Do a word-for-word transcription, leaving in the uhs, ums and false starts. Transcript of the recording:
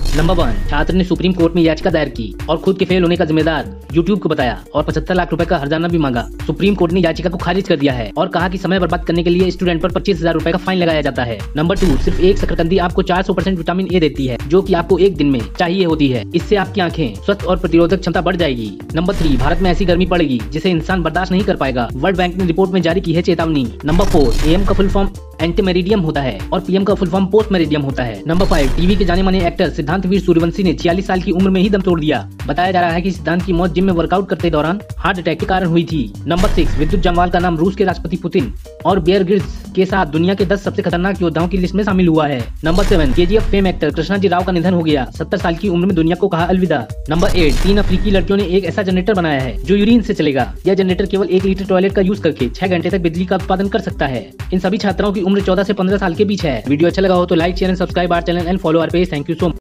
Number one, छात्र ने supreme court में याचिका दायर की और खुद के फेल होने का जिम्मेदार यूट्यूब को बताया और पचहत्तर लाख रुपए का हर्जाना भी मांगा। सुप्रीम कोर्ट ने याचिका को खारिज कर दिया है और कहा कि समय बर्बाद करने के लिए स्टूडेंट पर पच्चीस हजार रुपए का फाइन लगाया जाता है। नंबर टू, सिर्फ एक शकरकंदी आपको चार सौ परसेंट विटामिन ए देती है, जो कि आपको एक दिन में चाहिए होती है। इससे आपकी आंखें स्वस्थ और प्रतिरोधक क्षमता बढ़ जाएगी। नंबर थ्री, भारत में ऐसी गर्मी पड़ेगी जिसे इंसान बर्दाश्त नहीं कर पाएगा। वर्ल्ड बैंक ने रिपोर्ट में जारी की है चेतावनी। नंबर फोर, एएम का फुल फॉर्म एंटी मेरिडियम होता है और पीएम का फुल फॉर्म पोस्ट मेरिडियम होता है। नंबर फाइव, टीवी के जाने माने एक्टर सिद्धांत वीर सूर्यवंशी ने छियालीस साल की उम्र में ही दम तोड़ दिया। बताया जा रहा है कि सिद्धांत की मौत जिम में वर्कआउट करते दौरान हार्ट अटैक के कारण हुई थी। नंबर सिक्स, विद्युत जामवाल का नाम रूस के राष्ट्रपति पुतिन और बियर ग्रिल्स के साथ दुनिया के दस सबसे खतरनाक योद्धाओं की लिस्ट में शामिल हुआ है। Number seven, KGF fame actor Krishnaji Rao का निधन हो गया। सत्तर साल की उम्र में दुनिया को कहा अलविदा। नंबर एट, तीन अफ्रीकी लड़कियों ने एक ऐसा जनरेटर बनाया है जो यूरिन से चलेगा। यह जनरेटर केवल एक लीटर टॉयलेट का यूज करके छह घंटे तक बिजली का उत्पादन कर सकता है। इन सभी छात्राओं की उम्र चौदह से पंद्रह साल के बीच है। वीडियो अच्छा लगा हो तो like, share and subscribe our channel and follow our page. Thank you so much.